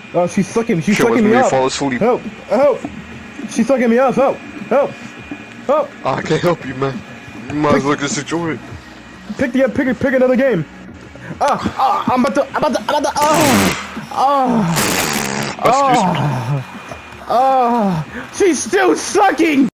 Oh, she's sucking. She's Come sucking with me me, up. fall asleep. Help! Help! She's sucking me up. Help! Help! Help! I can't help you, man. You might as well just enjoy it. Pick another game. I'm about to. Excuse me. She's still sucking.